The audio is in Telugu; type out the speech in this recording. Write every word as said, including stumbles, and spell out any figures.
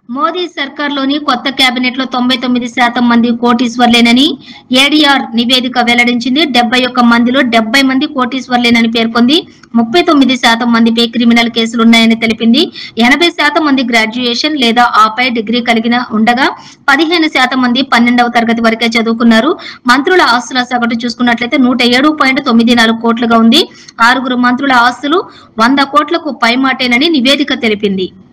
మోదీ సర్కార్లోని కొత్త కేబినెట్ లో తొంభై తొమ్మిది శాతం మంది కోటీశ్వర్లేనని ఏడీఆర్ నివేదిక వెల్లడించింది. డెబ్బై ఒక్క మందిలో డెబ్బై మంది కోటీశ్వర్లేనని పేర్కొంది. ముప్పై తొమ్మిది శాతం మందిపై క్రిమినల్ కేసులున్నాయని తెలిపింది. ఎనభై శాతం మంది గ్రాడ్యుయేషన్ లేదా ఆపై డిగ్రీ కలిగిన ఉండగా పదిహేను శాతం మంది పన్నెండవ తరగతి వరకే చదువుకున్నారు. మంత్రుల ఆస్తుల సగటు చూసుకున్నట్లయితే నూట ఏడు పాయింట్ తొమ్మిది నాలుగు కోట్లుగా ఉంది. ఆరుగురు మంత్రుల ఆస్తులు వంద కోట్లకు పైమాటేనని నివేదిక తెలిపింది.